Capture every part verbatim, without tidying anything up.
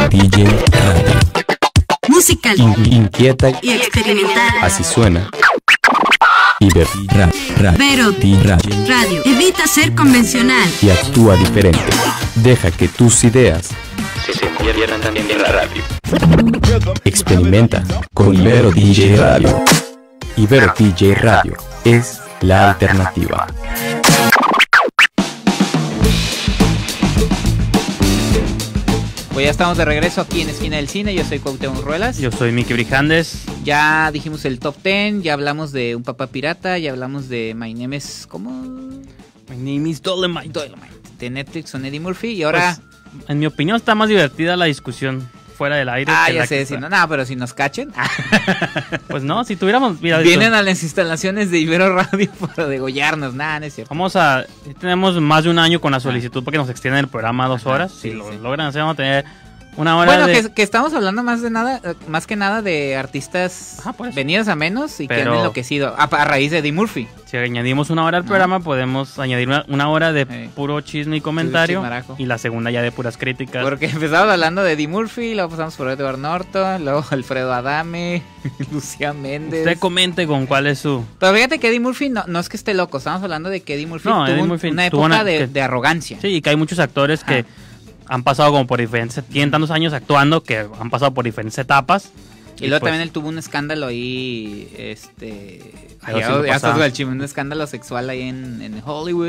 D J Radio. Musical, In- inquieta y experimental. Así suena. Iber ra, ra, Vero Di ra, Radio. Evita ser convencional. y actúa diferente. Deja que tus ideas se conviertan también en la radio. Experimenta con Ibero D J Radio. Ibero D J Radio es la alternativa. Pues ya estamos de regreso aquí en Esquina del Cine. Yo soy Cuauhtémoc Ruelas. Yo soy Mickey Brijandes. Ya dijimos el top diez, ya hablamos de Un Papá Pirata, ya hablamos de My Name is... ¿Cómo? My name is Dolemite. Dolemite, de Netflix con Eddie Murphy. Y ahora... Pues, en mi opinión está más divertida la discusión fuera del aire. ah, que ya la sé, que si está. no, no, pero si nos cachen. Pues no, si tuviéramos... Mira, Vienen a las instalaciones de Ibero Radio para degollarnos. Nada, no es cierto. Vamos a... Tenemos más de un año con la solicitud para que nos extiendan el programa a dos Ajá, horas. sí, si lo sí. logran hacer, vamos a tener una hora Bueno, de... que, que estamos hablando más de nada, eh, más que nada de artistas Ajá, por eso. venidos a menos y que Pero- han enloquecido a, a raíz de Eddie Murphy. Si añadimos una hora al programa, podemos añadir una, una hora de Eh. puro chisme y comentario. chismarajo. Y la segunda ya de puras críticas. Porque empezamos hablando de Eddie Murphy, luego pasamos por Edward Norton, luego Alfredo Adame, Lucía Méndez. Usted comente con cuál es su... Pero fíjate que Eddie Murphy no, no es que esté loco, estamos hablando de que Eddie Murphy No, tuvo Eddie un- Murphy una tuvo época una- de, que- de arrogancia. Sí, y que hay muchos actores que Ajá. han pasado como por diferentes... Tienen tantos años actuando que han pasado por diferentes etapas. Y luego pues, también él tuvo un escándalo ahí, este... Algo ya- así lo ya pasaba. estás el chisme, un escándalo sexual ahí en, en Hollywood.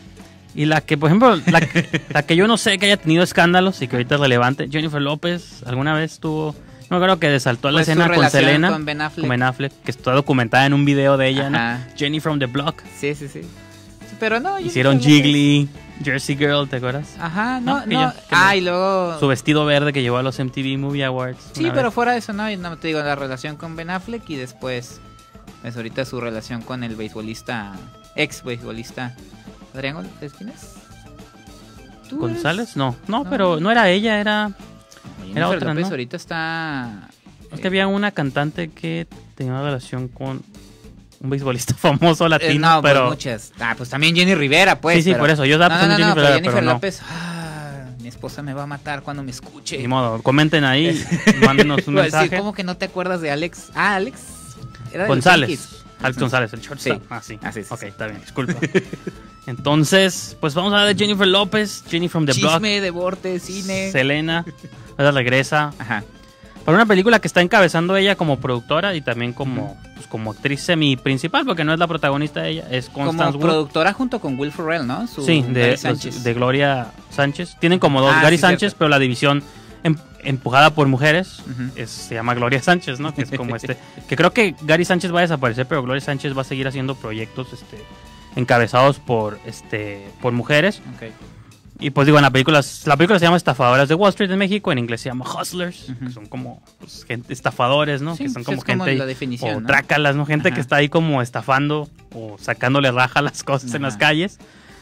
Y la que, por ejemplo, la, la que yo no sé que haya tenido escándalos y que ahorita es relevante, Jennifer López, alguna vez tuvo... No creo que desaltó la Pues su escena con relación Selena, con Ben Affleck. con Ben Affleck, que está documentada en un video de ella, Ajá. ¿no? Jenny from the Block. Sí, sí, sí. Pero no... yo Hicieron creo que- Jiggly, Jersey Girl, ¿te acuerdas? Ajá, no, No, que no. ya- que ah, no. y luego... Su vestido verde que llevó a los M T V Movie Awards. Sí, una pero vez. fuera de eso, no, y no te digo, la relación con Ben Affleck y después, pues ahorita su relación con el beisbolista, ex beisbolista, Adrián Gon- ¿es quién es? ¿Tú ¿González? No, no, No. pero no era ella, era... eres? Jennifer Era otra, López ¿no? ahorita está... Es que había una cantante que tenía una relación con un beisbolista famoso Eh, latino, no, pero... pues muchas. Ah, pues también Jenny Rivera, pues. sí, sí, pero- por eso. Yo estaba No, no, pensando no, en pero Jennifer, Jennifer pero no. López, ah, mi esposa me va a matar cuando me escuche. Ni modo, comenten ahí, mándenos un Iba a decir, mensaje. ¿cómo que no te acuerdas de Alex? Ah, Alex. Era de los González. Yankees. Alex González, el shortstop. Sí. Ah, sí. Ah, sí, sí, ok, sí. está bien, disculpa. Entonces, pues vamos a hablar de Jennifer López, Jenny from the Block, Chisme, deporte, cine. Selena. Ella regresa Ajá. para una película que está encabezando ella como productora y también como, pues, como actriz semi-principal, porque no es la protagonista de ella, es Constance Como Wu. productora junto con Will Ferrell, ¿no? Su Sí, de, Gary Sánchez. los- de Gloria Sánchez. Tienen como dos, Ah, Gary sí, Sánchez, cierto. pero la división em- empujada por mujeres Ujú. es- se llama Gloria Sánchez, ¿no? Que es como este. Que creo que Gary Sánchez va a desaparecer, pero Gloria Sánchez va a seguir haciendo proyectos este, encabezados por, este, por mujeres. Ok. Y pues digo, en la película, la película se llama Estafadoras de Wall Street en México, en inglés se llama Hustlers, Ujú. que son como pues, gente, estafadores, ¿no? Sí, que son pues como es como gente la definición, o ¿no? trácalas, ¿no? Gente Ajá. que está ahí como estafando o sacándole raja a las cosas en Ajá. las calles.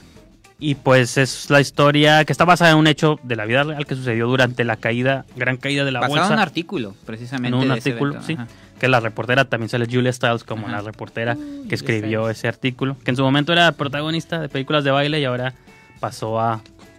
Y pues es la historia que está basada en un hecho de la vida real que sucedió durante la caída, gran caída de la Basado en bolsa. un artículo, precisamente. En un de ese artículo, evento. sí. Ajá. Que la reportera también sale Julia Stiles como Ajá. la reportera Uh, que escribió Julia ese artículo. Que en su momento era protagonista de películas de baile y ahora pasó a.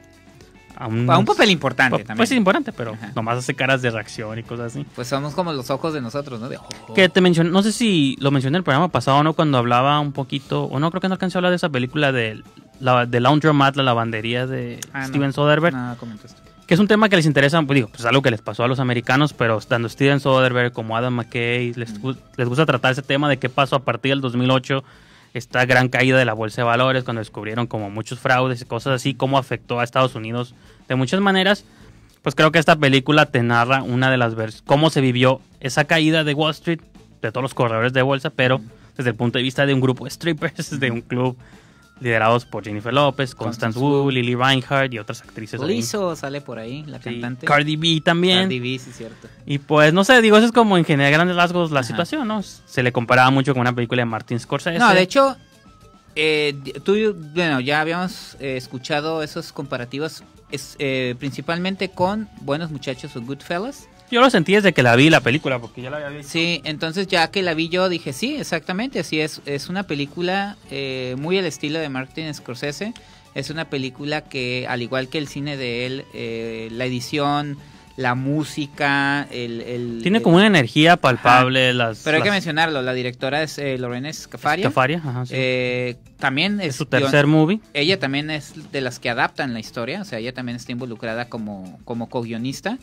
A un, A un papel importante pues, también. Pues sí, importante, pero Ajá. nomás hace caras de reacción y cosas así. Pues somos como los ojos de nosotros, ¿no? De, oh. Que te mencioné, no sé si lo mencioné en el programa pasado o no, cuando hablaba un poquito, o no, creo que no alcancé a hablar de esa película de, la, de Laundromat, la lavandería de Ah, no. Steven Soderbergh, No, comentaste. que es un tema que les interesa, pues digo, pues es algo que les pasó a los americanos, pero tanto Steven Soderbergh como Adam McKay les, gu- les gusta tratar ese tema de qué pasó a partir del dos mil ocho, esta gran caída de la bolsa de valores, cuando descubrieron como muchos fraudes y cosas así, cómo afectó a Estados Unidos de muchas maneras. Pues creo que esta película te narra una de las versiones, cómo se vivió esa caída de Wall Street, de todos los corredores de bolsa, pero desde el punto de vista de un grupo de strippers, de un club liderados por Jennifer López, Constance Constance Wu, Wu. Lily Reinhardt y otras actrices. ahí. Lizzo sale por ahí, la Sí, cantante. Cardi B también. Cardi B, sí, cierto. Y pues, no sé, digo, eso es como en general grandes rasgos la Ajá. situación, ¿no? Se le comparaba mucho con una película de Martin Scorsese. No, de hecho, eh, tú, bueno, ya habíamos eh, escuchado esos comparativos, es, eh, principalmente con Buenos Muchachos o Goodfellas. Yo lo sentí desde que la vi la película, porque ya la había visto. Sí, entonces ya que la vi yo dije, sí, exactamente, así es. Es una película eh, muy al estilo de Martin Scorsese. Es una película que, al igual que el cine de él, eh, la edición, la música, el... el Tiene el, como una energía palpable. Las, pero hay las... que mencionarlo, la directora es eh, Lorena Scafaria. Scafaria, ajá, sí. Eh, también es, es su tercer digo, movie. Ella también es de las que adaptan la historia, o sea, ella también está involucrada como, como co-guionista.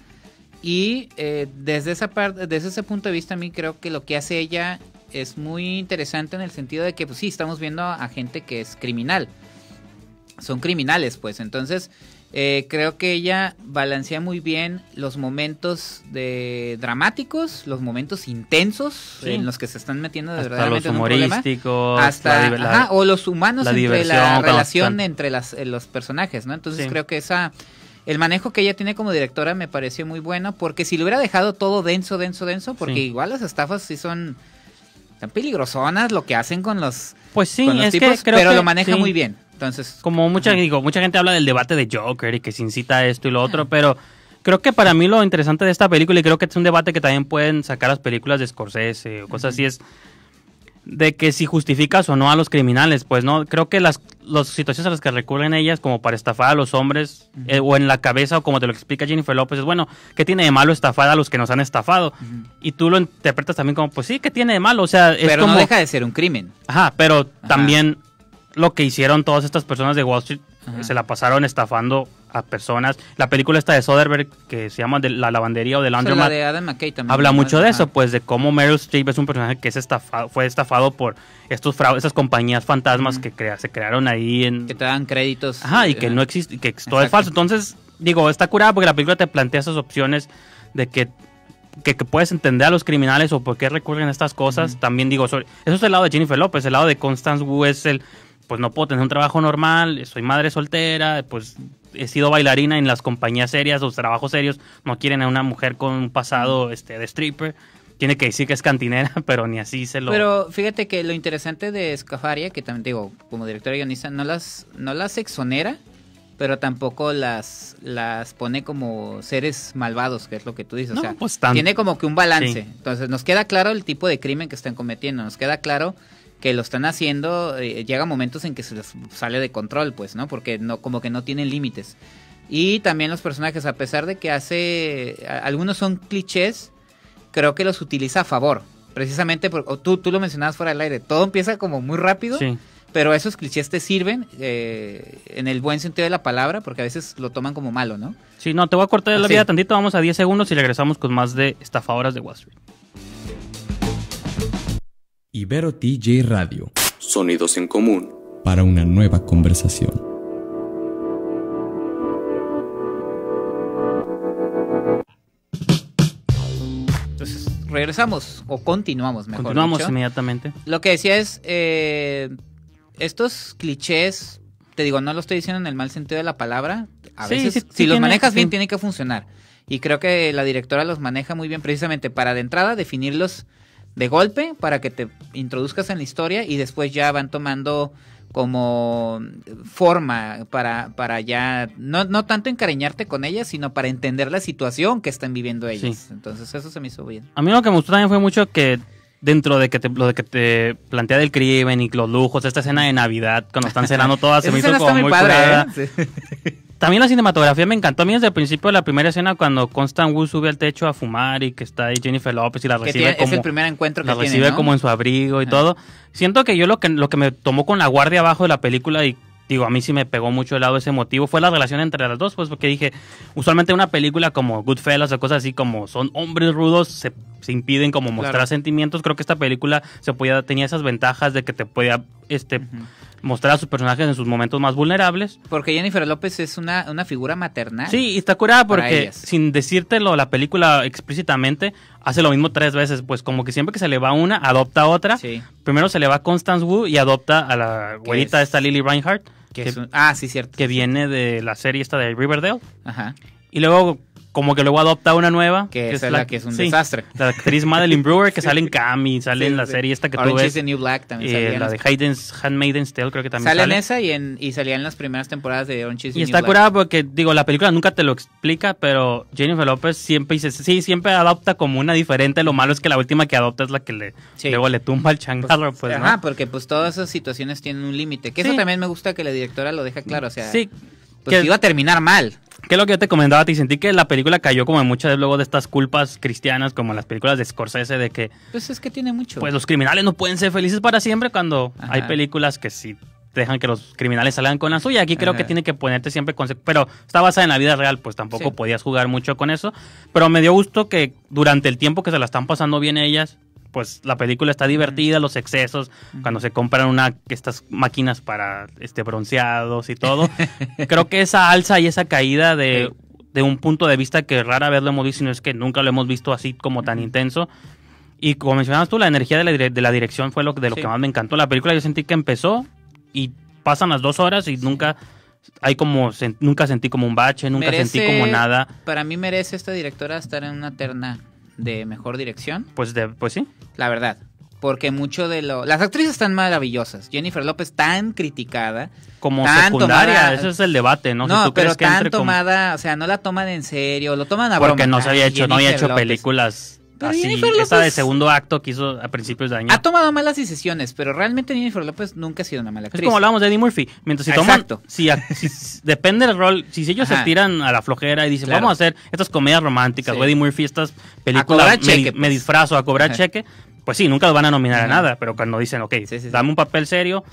Y eh, desde esa parte, desde ese punto de vista, a mí creo que lo que hace ella es muy interesante en el sentido de que, pues sí, estamos viendo a gente que es criminal. Son criminales, pues. Entonces, eh, creo que ella balancea muy bien los momentos de dramáticos, los momentos intensos, sí, en los que se están metiendo de verdaderamente en un problema. Hasta la, la, ajá, o los humanos la entre la relación entre las, los personajes, ¿no? Entonces, sí, creo que esa... El manejo que ella tiene como directora me pareció muy bueno, porque si lo hubiera dejado todo denso, denso, denso, porque sí, igual las estafas sí son tan peligrosonas lo que hacen con los, pues sí, con los es tipos, que creo pero que, lo maneja sí, muy bien. Entonces, como mucha, digo, mucha gente habla del debate de Joker y que se incita a esto y lo otro, pero creo que para mí lo interesante de esta película, y creo que es un debate que también pueden sacar las películas de Scorsese o cosas uh-huh. así, es de que si justificas o no a los criminales, pues no, creo que las, las situaciones a las que recurren ellas como para estafar a los hombres, uh-huh. eh, o en la cabeza, o como te lo explica Jennifer López, es bueno, ¿qué tiene de malo estafar a los que nos han estafado? Uh-huh. Y tú lo interpretas también como, pues sí, ¿qué tiene de malo? O sea, es pero como, no deja de ser un crimen. Ajá, pero ajá. también lo que hicieron todas estas personas de Wall Street, ajá. se la pasaron estafando a personas. La película esta de Soderbergh, que se llama de La Lavandería o de Laundromat, o sea, la de Adam McKay también, habla mucho ajá. de eso, pues de cómo Meryl Streep es un personaje que es estafado, fue estafado por estos fraudes, esas compañías fantasmas uh-huh. que crea, se crearon ahí en... Que te dan créditos. Ajá, y que no existe, que todo exacto. es falso. Entonces, digo, está curada porque la película te plantea esas opciones de que Que, que puedes entender a los criminales o por qué recurren a estas cosas. Uh-huh. También digo, sobre, eso es el lado de Jennifer López. El lado de Constance Wu es el, pues no puedo tener un trabajo normal, soy madre soltera, pues he sido bailarina en las compañías serias, los trabajos serios no quieren a una mujer con un pasado uh-huh. este, de stripper. Tiene que decir que es cantinera, pero ni así se lo... Pero fíjate que lo interesante de Scafaria, que también digo, como directora y guionista, no las, no las exonera, pero tampoco las las pone como seres malvados, que es lo que tú dices. No, o sea, pues tan... tiene como que un balance. Sí. Entonces nos queda claro el tipo de crimen que están cometiendo, nos queda claro que lo están haciendo, eh, llega momentos en que se les sale de control, pues, ¿no? Porque no, como que no tienen límites. Y también los personajes, a pesar de que hace, a, algunos son clichés, creo que los utiliza a favor. Precisamente, por, tú, tú lo mencionabas fuera del aire, todo empieza como muy rápido. Sí. Pero esos clichés te sirven eh, en el buen sentido de la palabra, porque a veces lo toman como malo, ¿no? Sí, no, te voy a cortar la vida tantito, vamos a diez segundos y regresamos con más de Estafadoras de Wall Street. Ibero T J Radio. Sonidos en común. Para una nueva conversación. Entonces, regresamos, o continuamos, mejor Continuamos dicho. inmediatamente. Lo que decía es... Eh, estos clichés, te digo, no lo estoy diciendo en el mal sentido de la palabra, a sí, veces sí, si sí los tiene, manejas bien sí. tienen que funcionar, y creo que la directora los maneja muy bien precisamente para de entrada definirlos de golpe, para que te introduzcas en la historia y después ya van tomando como forma para, para ya, no, no tanto encariñarte con ellas, sino para entender la situación que están viviendo ellas, sí. Entonces eso se me hizo bien. A mí lo que me gustó también fue mucho que dentro de que te, lo de que te plantea del crimen y los lujos, esta escena de Navidad, cuando están cenando todas, se me hizo como muy, muy padre, curada. ¿eh? Sí. También la cinematografía me encantó. A mí desde el principio de la primera escena, cuando Constance Wu sube al techo a fumar y que está ahí Jennifer López y la recibe tiene, como... Es el primer encuentro que la tiene, recibe ¿no? como en su abrigo y ah. todo. Siento que yo lo que, lo que me tomó con la guardia abajo de la película y digo, a mí sí me pegó mucho el lado ese motivo, fue la relación entre las dos, pues porque dije, usualmente una película como Goodfellas o cosas así, como son hombres rudos, se, se impiden como mostrar claro. sentimientos. Creo que esta película se podía, tenía esas ventajas de que te podía este, uh-huh. mostrar a sus personajes en sus momentos más vulnerables. Porque Jennifer López es una, una figura maternal. Sí, y está curada porque sin decírtelo la película explícitamente, hace lo mismo tres veces, pues como que siempre que se le va una, adopta a otra. Sí. Primero se le va a Constance Wu y adopta a la güerita es? esta Lily Reinhardt. Que que, es un, ah, sí, cierto. Que sí. viene de la serie esta de Riverdale. Ajá. Y luego, como que luego adopta una nueva. Que, que es la, la que es un sí, desastre. La actriz Madeline Brewer, que sí. sale en Cami, sale sí, en la sí. serie esta que Orange tú ves. Is the New Black también eh, La de Hayden's, Handmaid's Tale, creo que también sale. Sale en esa y, en, y salía en las primeras temporadas de Orange Is the y New Black. Y está curada porque, digo, la película nunca te lo explica, pero Jennifer López siempre dice, sí, siempre adopta como una diferente. Lo malo es que la última que adopta es la que le sí. luego le tumba el changarro, pues, pues ajá, ¿no? porque pues todas esas situaciones tienen un límite. Que sí. eso también me gusta que la directora lo deja claro, o sea... Sí. Pues que iba a terminar mal. ¿Qué es lo que yo te comentaba a ti? Sentí que la película cayó como en muchas luego de estas culpas cristianas, como en las películas de Scorsese, de que Pues es que tiene mucho. pues los criminales no pueden ser felices para siempre cuando Ajá. hay películas que sí dejan que los criminales salgan con la suya. Aquí creo Ajá. que tiene que ponerte siempre conse- pero está basada en la vida real, pues tampoco Sí. podías jugar mucho con eso. Pero me dio gusto que durante el tiempo que se la están pasando bien ellas, pues la película está divertida, los excesos, cuando se compran una estas máquinas para este bronceados y todo. Creo que esa alza y esa caída de, Sí. de un punto de vista que rara vez lo hemos visto, y no es que nunca lo hemos visto así como tan intenso. Y como mencionabas tú, la energía de la, dire- de la dirección fue lo, de lo Sí. que más me encantó. La película yo sentí que empezó y pasan las dos horas y nunca hay como sen- nunca sentí como un bache, nunca Merece- sentí como nada. Para mí merece esta directora estar en una terna de mejor dirección, Pues de, pues sí. la verdad. Porque mucho de lo... Las actrices están maravillosas. Jennifer López tan criticada. Como Tan secundaria, tomada- ese es el debate, ¿no? No, Si tú pero crees que tan entre como- tomada, o sea, no la toman en serio, lo toman a porque broma. no se había Ay, hecho, no había Jennifer hecho López. películas Pero así. Jennifer Esa de López- segundo acto que hizo a principios de año. Ha tomado malas decisiones, pero realmente Jennifer López nunca ha sido una mala Es actriz. como hablábamos de Eddie Murphy. Mientras si toman, Exacto. si, a- si- si- depende del rol, si ellos Ajá. se tiran a la flojera y dicen, Claro. vamos a hacer estas comedias románticas, Sí. o Eddie Murphy, estas A películas, cobrar me, cheque, me pues. disfrazo a cobrar Ajá. cheque, pues sí, nunca los van a nominar Ajá. a nada, pero cuando dicen, ok, Sí, sí, sí. dame un papel serio,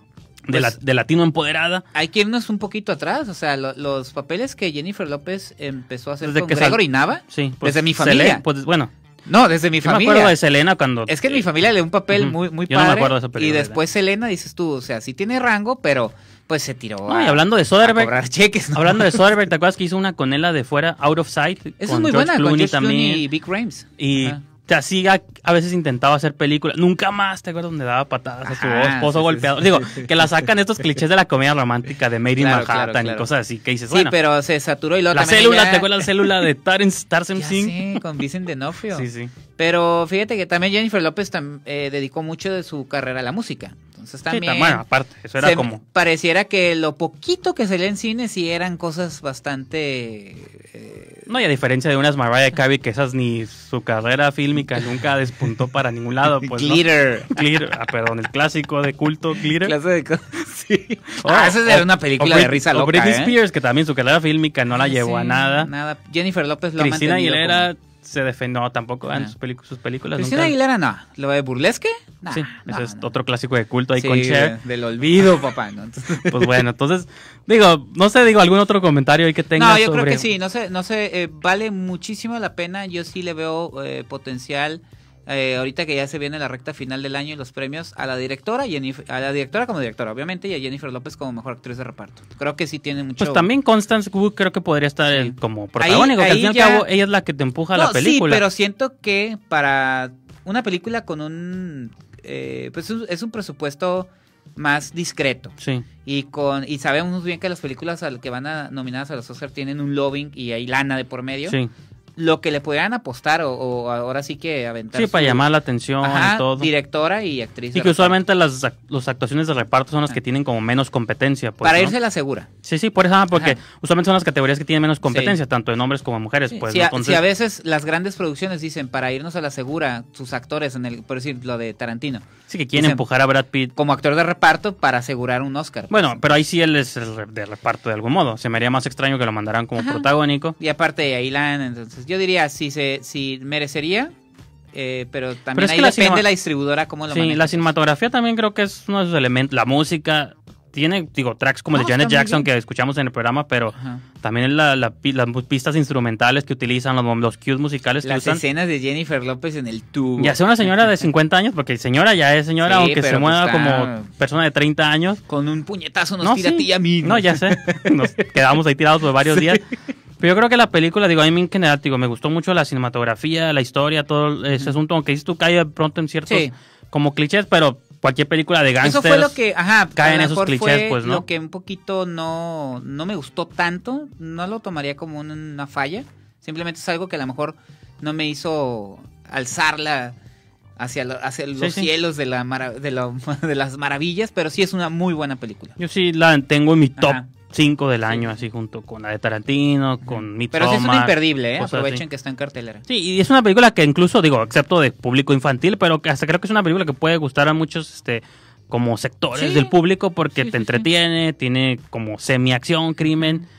de, Pues- la- de latino empoderada, Hay que irnos un poquito atrás, o sea, lo- los papeles que Jennifer López empezó a hacer Desde con que sal- Gregory Nava, sí. pues, desde mi Selena, familia. pues, bueno, No, desde mi yo me familia. acuerdo de Selena cuando... Es que en mi familia le dio un papel Ujú. muy, muy Yo no me padre. acuerdo de esa y película, después Selena, dices tú, o sea, sí tiene rango, pero pues se tiró No, a, y hablando de a Soderbergh, cobrar cheques. ¿no? hablando de Soderbergh, ¿te acuerdas que hizo una con él la de fuera, Out of Sight? Esa es con muy George buena, con Clooney George Clooney y Big Rames. Y Ajá. te así a, a veces intentaba hacer películas. Nunca más, ¿te acuerdas donde daba patadas a su Ajá, esposo sí, sí, golpeado? sí. Digo, que la sacan estos clichés de la comedia romántica de Made in Claro, Manhattan claro, y claro. cosas así que dices, Sí, bueno, pero se saturó y luego la también célula, ella- ¿te acuerdas la célula de Tarzan, Tarzan Ya Singh? sé, con Vincent D'Onofrio. Sí, sí. Pero fíjate que también Jennifer López tam- eh, dedicó mucho de su carrera a la música. Entonces Sí, también... ta- bueno, aparte, eso era se- como... Pareciera que lo poquito que salía en cine sí eran cosas bastante... eh, No, y a diferencia de unas Mariah Carey, que esas ni su carrera fílmica nunca despuntó para ningún lado, pues, ¿no? Glitter. Glitter, ah, perdón, el clásico de culto, Glitter. Clase de cosas. Sí. O- ah, esa era o- una película o de Brit- risa o loca, Britney ¿eh? Spears, que también su carrera fílmica no la Ah, llevó a sí, nada. Nada. Jennifer López lo Cristina ha mantenido Aguilera como- se defendió, no, tampoco en Ah. sus, pelicu- sus películas. Cristina nunca- Aguilera no. ¿Lo de Burlesque? Nah, Sí, no, ese es no. otro clásico de culto ahí Sí, con Cher. de- del olvido, papá. ¿no? Pues bueno, entonces, digo, no sé, digo, algún otro comentario ahí que tengas No, yo creo sobre- que sí, no sé, no sé, eh, vale muchísimo la pena, yo sí le veo eh, potencial, eh, ahorita que ya se viene la recta final del año y los premios, a la directora, Jennifer, a la directora como directora, obviamente, y a Jennifer López como mejor actriz de reparto. Creo que sí tiene mucho... Pues también Constance Wu creo que podría estar Sí. eh, como protagónico, que al ahí fin y al ya- cabo ella es la que te empuja a No, la película. sí, pero siento que para una película con un... eh, pues es- es un presupuesto más discreto. Sí. Y con y sabemos bien que las películas al que van a nominadas a los Oscar tienen un lobbying y hay lana de por medio. Sí, Lo que le pudieran apostar o, o ahora sí que aventar. sí, para su- llamar la atención Ajá, y todo. directora y actriz. Sí, de que reparto. usualmente las, ac- las actuaciones de reparto son las Ah. que tienen como menos competencia. Pues, Para ¿no? irse a la segura. Sí, sí, por eso, ah, porque Ajá. usualmente son las categorías que tienen menos competencia, Sí. tanto en hombres como en mujeres. Sí, Pues, si, ¿no? a, Entonces, si a veces las grandes producciones dicen para irnos a la segura, sus actores, en el por decir lo de Tarantino, sí que quieren dicen- empujar a Brad Pitt. como actor de reparto para asegurar un Oscar. pues. Bueno, pero ahí sí él es el re- de reparto de algún modo. Se me haría más extraño que lo mandaran como Ajá. protagónico. Y aparte de Ailan, entonces yo diría si se si merecería, eh, pero también Pero es ahí que la depende cinema- la distribuidora cómo lo Sí, maneja. la cinematografía también creo que es uno de sus elementos. La música tiene, digo, tracks como No, de Janet está muy Jackson bien. que escuchamos en el programa, pero Ajá. también la, la pi- las pistas instrumentales que utilizan, los, los cues musicales que Las usan. escenas de Jennifer López en el tubo. Ya sea una señora de cincuenta años, porque señora ya es señora, Sí, aunque se pero mueva pues está- como persona de treinta años. Con un puñetazo nos No, tira sí. a ti y a mí. No, ya sé. Nos quedamos ahí tirados por varios días. Pero yo creo que la película, digo, a mí en general, digo, me gustó mucho la cinematografía, la historia, todo ese asunto, aunque dices tú cae de pronto en ciertos Sí. como clichés, pero cualquier película de Eso gangsters. fue lo que, ajá, caen a lo esos mejor clichés, fue pues, ¿no? Lo que un poquito no, no me gustó tanto, no lo tomaría como un- una falla. Simplemente es algo que a lo mejor no me hizo alzarla hacia, lo- hacia los sí. cielos de, la mara- de, lo- de las maravillas, pero sí es una muy buena película. Yo sí la tengo en mi top Ajá. cinco del año, así junto con la de Tarantino, con Midsommar. Pero sí es una imperdible, ¿eh? cosas Aprovechen así. que está en cartelera. Sí, y es una película que incluso, digo, excepto de público infantil, pero que hasta creo que es una película que puede gustar a muchos este como sectores Sí. del público porque Sí, te sí, sí. entretiene, tiene como semi-acción, crimen,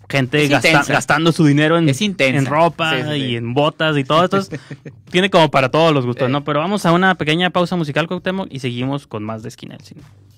gente Es gasta- intensa. gastando su dinero en, Es intensa. en ropa Sí, sí, sí. y en botas y todo esto. Tiene como para todos los gustos, Sí. ¿no? Pero vamos a una pequeña pausa musical, Cuauhtémoc, y seguimos con más de Esquina del Cine.